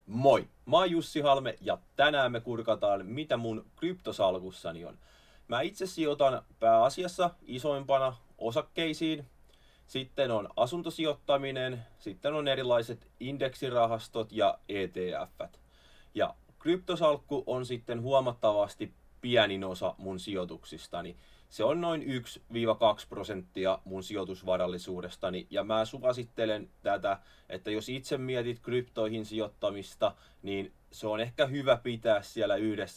Moi! Mä oon Jussi Halme ja tänään me kurkataan, mitä mun kryptosalkussani on. Mä itse sijoitan pääasiassa isoimpana osakkeisiin, sitten on asuntosijoittaminen, sitten on erilaiset indeksirahastot ja ETF:t. Ja kryptosalkku on sitten huomattavasti pienin osa mun sijoituksistani. Se on noin 1-2% mun sijoitusvarallisuudestani ja mä suosittelen tätä, että jos itse mietit kryptoihin sijoittamista, niin se on ehkä hyvä pitää siellä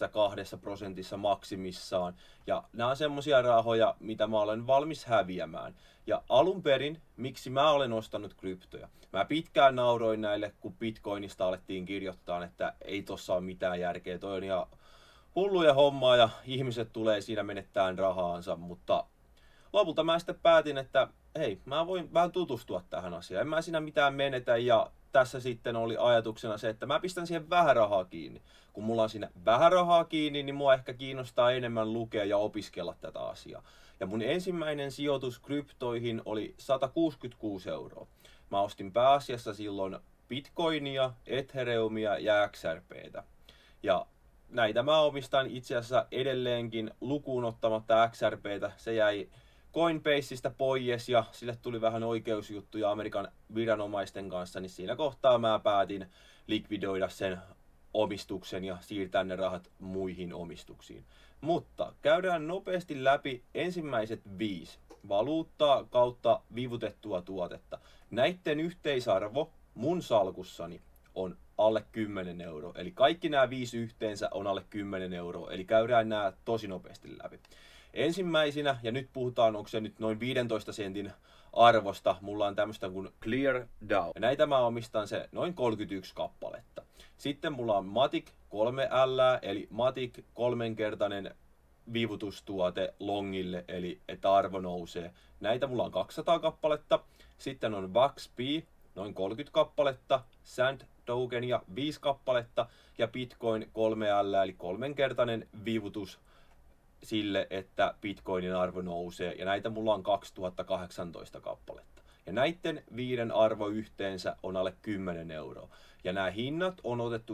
1-2% maksimissaan. Ja nämä on semmosia rahoja, mitä mä olen valmis häviämään. Ja alun perin, miksi mä olen ostanut kryptoja? Mä pitkään nauroin näille, kun Bitcoinista alettiin kirjoittaa, että ei tossa ole mitään järkeä, toi on ihan hulluja hommaa ja ihmiset tulee siinä menettämään rahaansa, mutta lopulta mä sitten päätin, että hei, mä voin vähän tutustua tähän asiaan. En mä siinä mitään menetä ja tässä sitten oli ajatuksena se, että mä pistän siihen vähän rahaa kiinni. Kun mulla on siinä vähän rahaa kiinni, niin mua ehkä kiinnostaa enemmän lukea ja opiskella tätä asiaa. Ja mun ensimmäinen sijoitus kryptoihin oli 166 €. Mä ostin pääasiassa silloin Bitcoinia, Ethereumia ja XRPtä. Ja näitä mä omistan itse asiassa edelleenkin lukuun ottamatta XRPtä. Se jäi Coinbaseista pois ja sille tuli vähän oikeusjuttuja Amerikan viranomaisten kanssa, niin siinä kohtaa mä päätin likvidoida sen omistuksen ja siirtää ne rahat muihin omistuksiin. Mutta käydään nopeasti läpi ensimmäiset 5 valuuttaa kautta vivutettua tuotetta. Näitten yhteisarvo mun salkussani on alle 10 €. Eli kaikki nämä 5 yhteensä on alle 10 €. Eli käydään nämä tosi nopeasti läpi. Ensimmäisenä, ja nyt puhutaan, onko se nyt noin 15 sentin arvosta, mulla on tämmöistä kuin Clear DAO. Ja näitä mä omistan se noin 31 kappaletta. Sitten mulla on Matic 3L, eli Matic kolmenkertainen viivutustuote longille, eli että arvo nousee. Näitä mulla on 200 kappaletta. Sitten on VAXP, noin 30 kappaletta, Sand tokenia 5 kappaletta ja Bitcoin 3L, eli kolmenkertainen viivutus sille, että Bitcoinin arvo nousee. Ja näitä mulla on 2018 kappaletta. Ja näiden 5 arvo yhteensä on alle 10 €. Ja nämä hinnat on otettu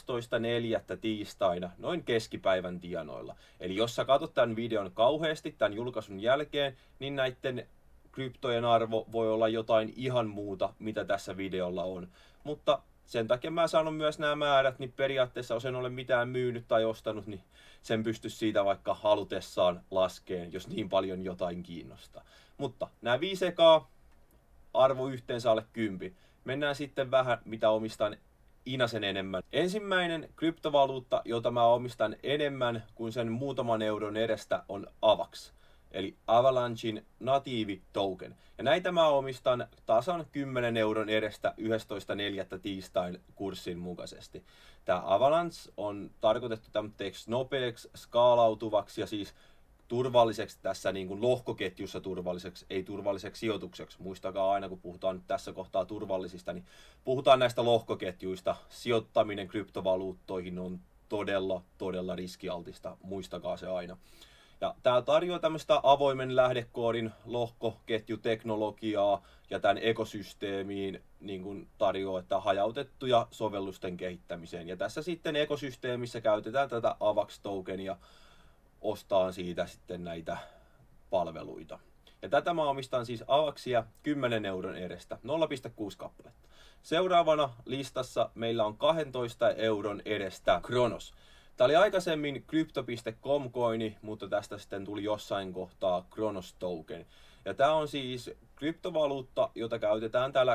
11.4. tiistaina noin keskipäivän tienoilla. Eli jos sä katsot tämän videon kauheasti tämän julkaisun jälkeen, niin näiden kryptojen arvo voi olla jotain ihan muuta, mitä tässä videolla on. Mutta sen takia mä sanon myös nämä määrät, niin periaatteessa jos en ole mitään myynyt tai ostanut, niin sen pystyisi siitä vaikka halutessaan laskeen, jos niin paljon jotain kiinnostaa. Mutta nämä 5 ekaa arvo yhteensä alle 10. Mennään sitten vähän, mitä omistan inasen enemmän. Ensimmäinen kryptovaluutta, jota mä omistan enemmän kuin sen muutaman euron edestä, on AVAX. Eli Avalanchein natiivi token. Ja näitä mä omistan tasan 10 euron edestä 11.4. tiistain kurssin mukaisesti. Tämä Avalanche on tarkoitettu tämmöiseksi nopeaksi skaalautuvaksi ja siis turvalliseksi tässä niin kuin lohkoketjussa turvalliseksi, ei turvalliseksi sijoitukseksi. Muistakaa aina, kun puhutaan nyt tässä kohtaa turvallisista, niin puhutaan näistä lohkoketjuista. Sijoittaminen kryptovaluuttoihin on todella riskialtista. Muistakaa se aina. Ja tämä tarjoaa tämmöistä avoimen lähdekoodin lohkoketjuteknologiaa ja tämän ekosysteemiin niin kuin tarjoaa että hajautettuja sovellusten kehittämiseen. Ja tässä sitten ekosysteemissä käytetään tätä AVAX-tokenia ostaan siitä sitten näitä palveluita. Ja tätä mä omistan siis AVAXia 10 euron edestä, 0,6 kappaletta. Seuraavana listassa meillä on 12 euron edestä Kronos. Tämä oli aikaisemmin Crypto.com-koini, mutta tästä sitten tuli jossain kohtaa Kronos Token. Ja tämä on siis kryptovaluutta, jota käytetään täällä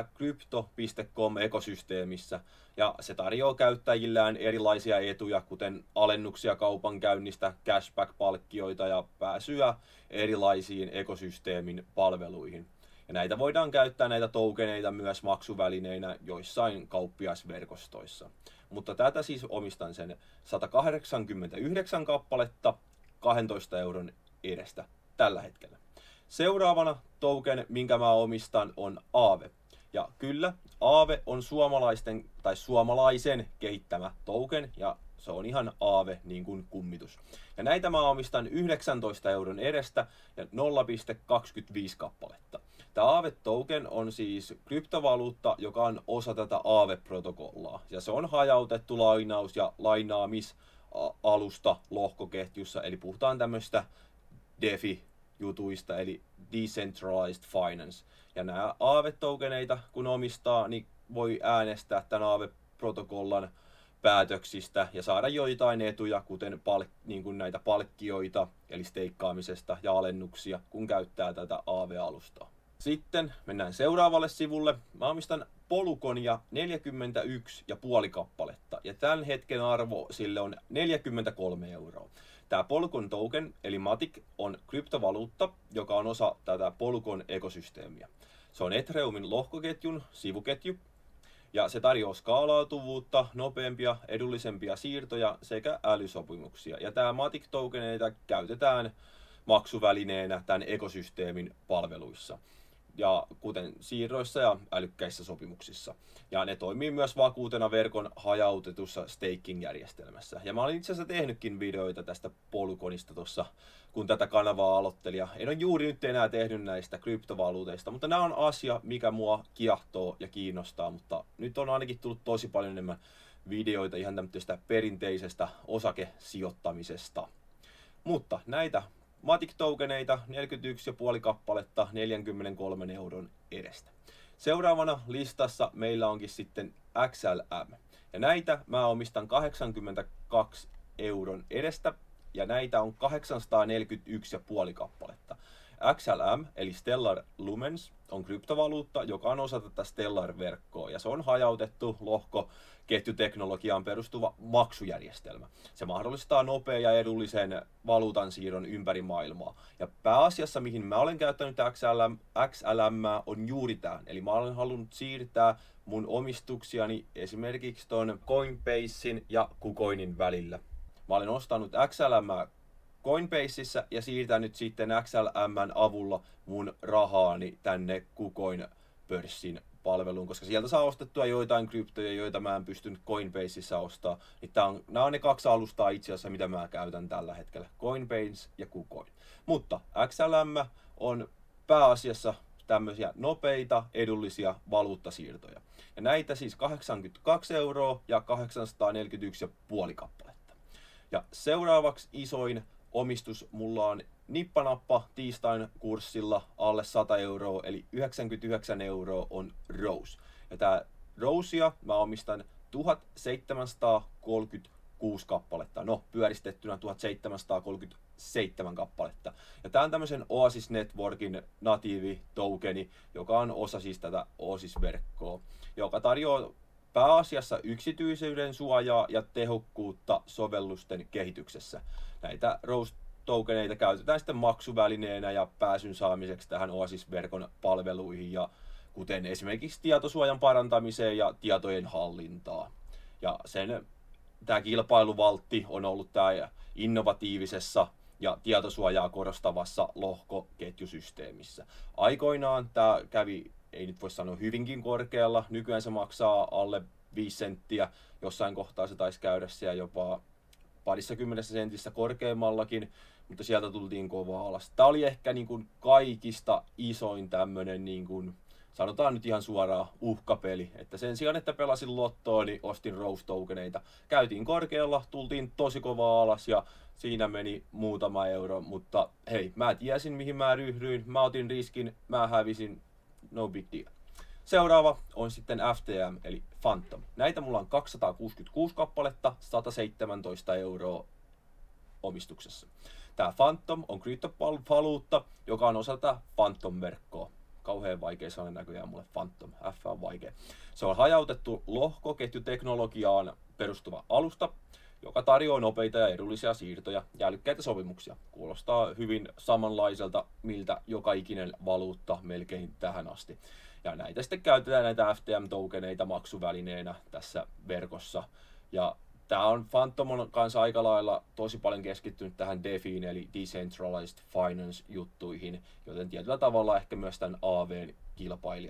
Crypto.com-ekosysteemissä. Ja se tarjoaa käyttäjillään erilaisia etuja, kuten alennuksia kaupankäynnistä, cashback-palkkioita ja pääsyä erilaisiin ekosysteemin palveluihin. Ja näitä voidaan käyttää näitä tokeneita myös maksuvälineinä joissain kauppiaisverkostoissa. Mutta tätä siis omistan sen 189 kappaletta 12 euron edestä tällä hetkellä. Seuraavana token, minkä mä omistan, on Aave. Ja kyllä, Aave on suomalaisen kehittämä token ja se on ihan Aave niin kuin kummitus. Ja näitä mä omistan 19 euron edestä ja 0,25 kappaletta. Tämä Aave-token on siis kryptovaluutta, joka on osa tätä Aave-protokollaa. Ja se on hajautettu lainaus- ja lainaamisalusta lohkoketjussa, eli puhutaan tämmöistä DeFi-jutuista, eli Decentralized Finance. Ja nämä Aave-tokeneita, kun omistaa, niin voi äänestää tämän Aave-protokollan päätöksistä ja saada joitain etuja, kuten niin kuin näitä palkkioita, eli steikkaamisesta ja alennuksia, kun käyttää tätä Aave-alustaa. Sitten mennään seuraavalle sivulle. Mä omistan Polygonia 41,5 kappaletta, ja tämän hetken arvo sille on 43 euroa. Tämä Polygon token, eli Matic, on kryptovaluutta, joka on osa tätä Polygon ekosysteemiä. Se on Ethereumin lohkoketjun sivuketju, ja se tarjoaa skaalautuvuutta, nopeampia, edullisempia siirtoja sekä älysopimuksia. Ja tämä Matic-tokeneita käytetään maksuvälineenä tämän ekosysteemin palveluissa, ja kuten siirroissa ja älykkäissä sopimuksissa. Ja ne toimii myös vakuutena verkon hajautetussa staking-järjestelmässä. Ja mä olin itse asiassa tehnytkin videoita tästä Polygonista tuossa, kun tätä kanavaa aloittelin. Ja en ole juuri nyt enää tehnyt näistä kryptovaluuteista, mutta nämä on asia, mikä mua kiehtoo ja kiinnostaa. Mutta nyt on ainakin tullut tosi paljon enemmän videoita ihan tämmöistä perinteisestä osakesijoittamisesta. Mutta näitä Matic-tokeneita 41,5 kappaletta 43 euron edestä. Seuraavana listassa meillä onkin sitten XLM. Ja näitä mä omistan 82 euron edestä, ja näitä on 841,5 kappaletta. XLM eli Stellar Lumens on kryptovaluutta, joka on osa tätä Stellar-verkkoa, ja se on hajautettu lohkoketjuteknologiaan perustuva maksujärjestelmä. Se mahdollistaa nopean ja edullisen valuutan siirron ympäri maailmaa. Ja pääasiassa, mihin mä olen käyttänyt XLM, on juuri tämä. Eli mä olen halunnut siirtää mun omistuksiani esimerkiksi ton Coinbasein ja KuCoinin välillä. Mä olen ostanut XLM Coinbaseissa ja siirtänyt sitten XLM:n avulla mun rahaani tänne KuCoin-pörssin palveluun, koska sieltä saa ostettua joitain kryptoja, joita mä en pystynyt Coinbaseissa ostaa. Niin nämä on ne kaksi alustaa itse asiassa, mitä mä käytän tällä hetkellä, Coinbase ja KuCoin. Mutta XLM on pääasiassa tämmöisiä nopeita, edullisia valuuttasiirtoja. Ja näitä siis 82 euroa ja 841,5 kappaletta. Ja seuraavaksi isoin omistus mulla on nippanappa tiistain kurssilla alle 100 euroa, eli 99 euroa on Rose. Ja tää Rosea mä omistan 1736 kappaletta, no pyöristettynä 1737 kappaletta. Ja tää on tämmöisen Oasis Networkin natiivi tokeni, joka on osa siis tätä Oasis-verkkoa, joka tarjoaa pääasiassa yksityisyyden suojaa ja tehokkuutta sovellusten kehityksessä. Näitä Rose-tokeneita käytetään sitten maksuvälineenä ja pääsyn saamiseksi tähän Oasis-verkon palveluihin, ja kuten esimerkiksi tietosuojan parantamiseen ja tietojen hallintaa. Ja tämä kilpailuvaltti on ollut tämä innovatiivisessa ja tietosuojaa korostavassa lohkoketjusysteemissä. Aikoinaan tämä kävi, ei nyt voi sanoa hyvinkin korkealla, nykyään se maksaa alle 5 senttiä, jossain kohtaa se taisi käydä siellä jopa 20 sentissä korkeammallakin, mutta sieltä tultiin kovaa alas. Tämä oli ehkä niin kuin kaikista isoin tämmöinen, niin kuin, sanotaan nyt ihan suoraan, uhkapeli. Että sen sijaan, että pelasin lottoa, niin ostin Rose-tokeneita. Käytiin korkealla, tultiin tosi kovaa alas ja siinä meni muutama euro, mutta hei, mä tiesin mihin mä ryhdyin, mä otin riskin, mä hävisin, no big deal. Seuraava on sitten FTM eli Phantom. Näitä mulla on 266 kappaletta, 117 euroa omistuksessa. Tää Phantom on kryptovaluutta, joka on osa tätä Phantom-verkkoa. Kauhean vaikea sana näköjään mulle Phantom, F on vaikea. Se on hajautettu lohkoketjuteknologiaan perustuva alusta, joka tarjoaa nopeita ja edullisia siirtoja ja älykkäitä sopimuksia. Kuulostaa hyvin samanlaiselta, miltä joka ikinen valuutta melkein tähän asti. Ja näitä sitten käytetään näitä FTM-tokeneita maksuvälineenä tässä verkossa. Ja tämä on Phantom kanssa aika lailla tosi paljon keskittynyt tähän DeFiin eli Decentralized Finance-juttuihin, joten tietyllä tavalla ehkä myös tämän AVn kilpailija.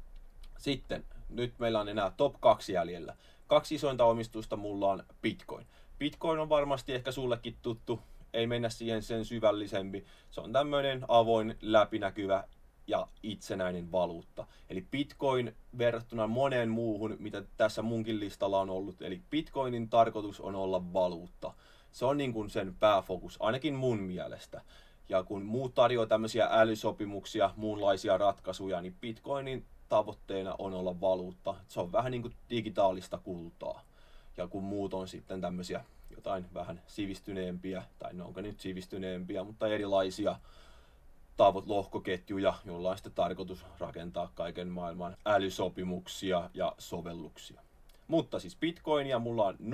Sitten nyt meillä on enää top 2 jäljellä. 2 isointa omistusta mulla on Bitcoin. Bitcoin on varmasti ehkä sullekin tuttu, ei mennä siihen sen syvällisempi. Se on tämmöinen avoin, läpinäkyvä ja itsenäinen valuutta. Eli Bitcoin verrattuna moneen muuhun, mitä tässä munkin listalla on ollut, eli Bitcoinin tarkoitus on olla valuutta. Se on niin kuin sen pääfokus, ainakin mun mielestä. Ja kun muut tarjoaa tämmöisiä älysopimuksia, muunlaisia ratkaisuja, niin Bitcoinin tavoitteena on olla valuutta. Se on vähän niin kuin digitaalista kultaa. Ja kun muut on sitten tämmöisiä jotain vähän sivistyneempiä, tai ne onko nyt sivistyneempiä, mutta erilaisia lohkoketjuja, joilla on sitten tarkoitus rakentaa kaiken maailman älysopimuksia ja sovelluksia. Mutta siis Bitcoinia mulla on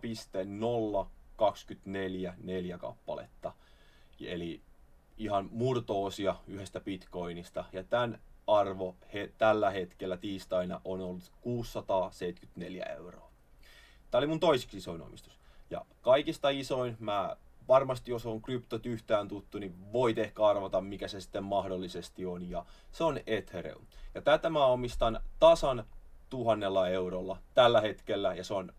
0,0244 kappaletta, eli ihan murto-osia yhdestä Bitcoinista, ja tämän arvo tällä hetkellä tiistaina on ollut 674 €. Tämä oli mun toiseksi isoin omistus. Ja kaikista isoin, varmasti jos on kryptot yhtään tuttu, niin voit ehkä arvata, mikä se sitten mahdollisesti on, ja se on Ethereum. Ja tätä mä omistan tasan 1,000 € tällä hetkellä, ja se on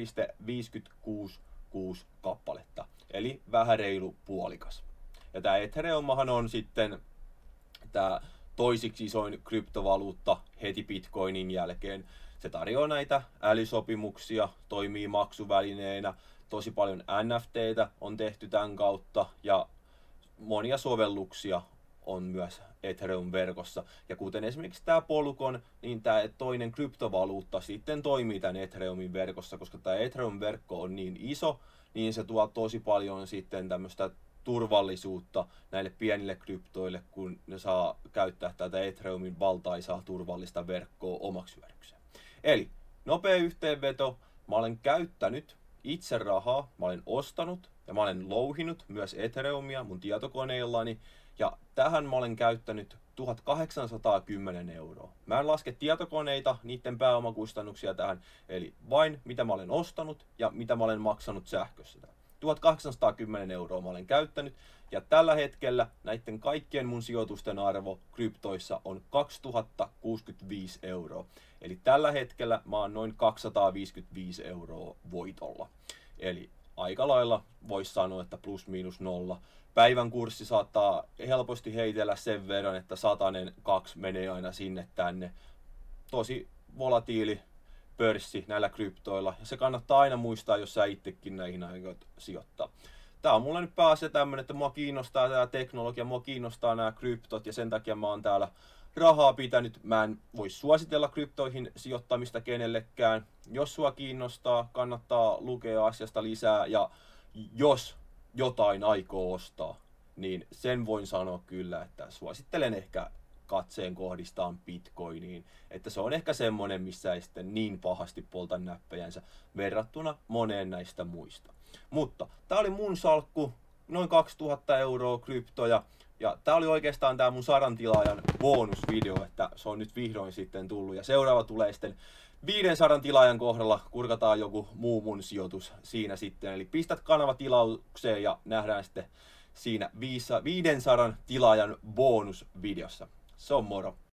0,566 kappaletta, eli vähän reilu puolikas. Ja tämä Ethereumahan on sitten tämä toisiksi isoin kryptovaluutta heti Bitcoinin jälkeen. Se tarjoaa näitä älysopimuksia, toimii maksuvälineenä, tosi paljon NFT:tä on tehty tämän kautta ja monia sovelluksia on myös Ethereum-verkossa. Ja kuten esimerkiksi tämä Polygon, niin tämä toinen kryptovaluutta sitten toimii tämän Ethereumin verkossa, koska tämä Ethereum-verkko on niin iso, niin se tuo tosi paljon sitten tämmöistä turvallisuutta näille pienille kryptoille, kun ne saa käyttää tätä Ethereumin valtaisaa turvallista verkkoa omaksi hyödykseen. Eli nopea yhteenveto, mä olen käyttänyt itse rahaa, mä olen ostanut ja mä olen louhinut myös Ethereumia mun tietokoneellani, ja tähän mä olen käyttänyt 1810 €. Mä en laske tietokoneita, niiden pääomakustannuksia tähän, eli vain mitä mä olen ostanut ja mitä mä olen maksanut sähkössä. 1810 € mä olen käyttänyt, ja tällä hetkellä näiden kaikkien mun sijoitusten arvo kryptoissa on 2065 €. Eli tällä hetkellä mä oon noin 255 € voitolla. Eli aika lailla voisi sanoa, että plus miinus nolla. Päivän kurssi saattaa helposti heitellä sen verran, että 102 menee aina sinne tänne. Tosi volatiili pörssi näillä kryptoilla, ja se kannattaa aina muistaa, jos sä itsekin näihin aiot sijoittaa. Tää on mulla nyt pääasia tämmönen, että mua kiinnostaa tää teknologia, mua kiinnostaa nämä kryptot, ja sen takia mä oon täällä rahaa pitänyt. Mä en voi suositella kryptoihin sijoittamista kenellekään. Jos sua kiinnostaa, kannattaa lukea asiasta lisää, ja jos jotain aikoo ostaa, niin sen voin sanoa kyllä, että suosittelen ehkä katseen kohdistaan Bitcoiniin, että se on ehkä semmonen, missä ei sitten niin pahasti polta näppejänsä verrattuna moneen näistä muista. Mutta tää oli mun salkku, noin 2000 € kryptoja, ja tää oli oikeastaan tää mun 100 tilaajan bonusvideo, että se on nyt vihdoin sitten tullut, ja seuraava tulee sitten 500 tilaajan kohdalla, kurkataan joku muu mun sijoitus siinä sitten, eli pistät kanava tilaukseen ja nähdään sitten siinä 500 tilaajan bonusvideossa. Se on moro.